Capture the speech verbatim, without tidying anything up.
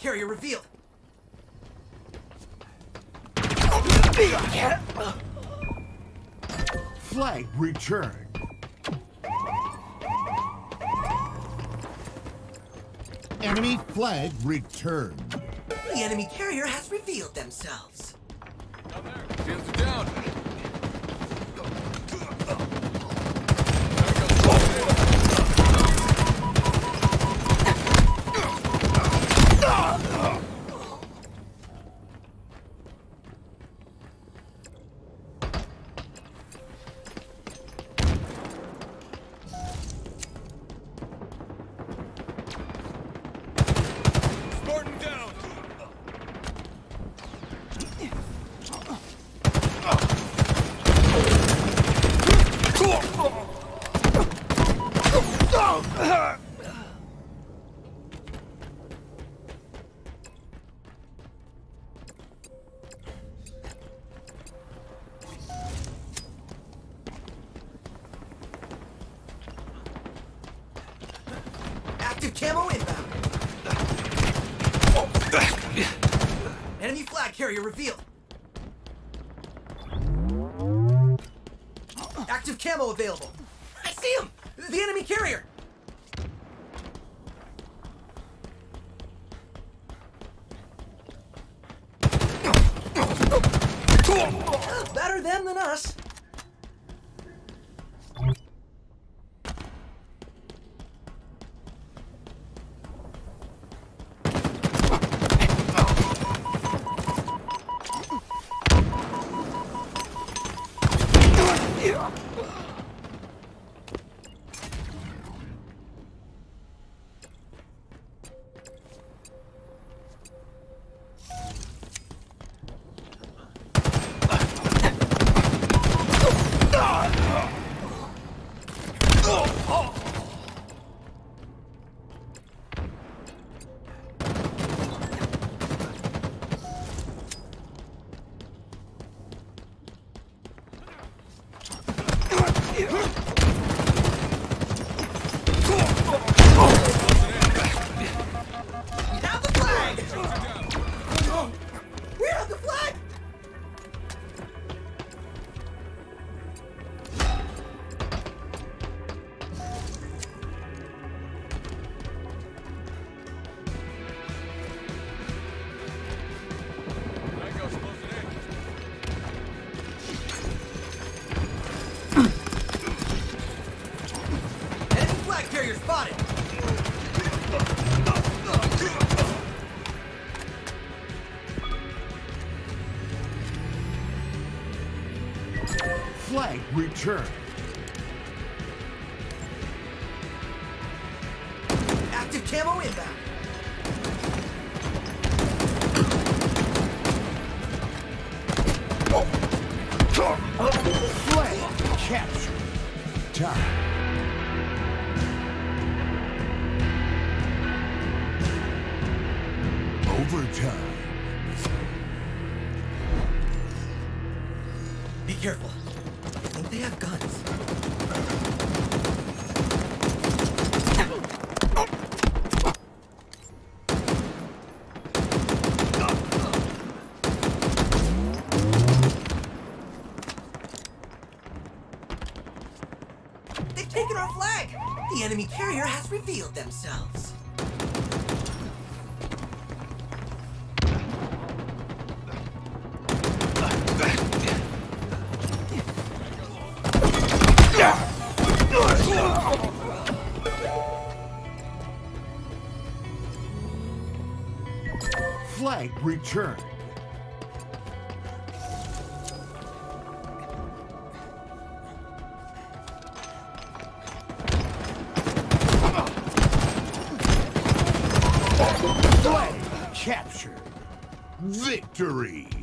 carrier revealed. Flag returned. Enemy flag returned. The enemy carrier has revealed themselves. Down there. Shields are down. Spartan down. Active camo inbound. Enemy flag carrier revealed. Active camo available. I see him! The enemy carrier! Better them than us. Carrier spotted! Flag returned. Active camo inbound. Flag captured. Time. Overtime. Be careful. I think they have guns. They've taken our flag! The enemy carrier has revealed themselves. Flag returned. Flag captured. Victory.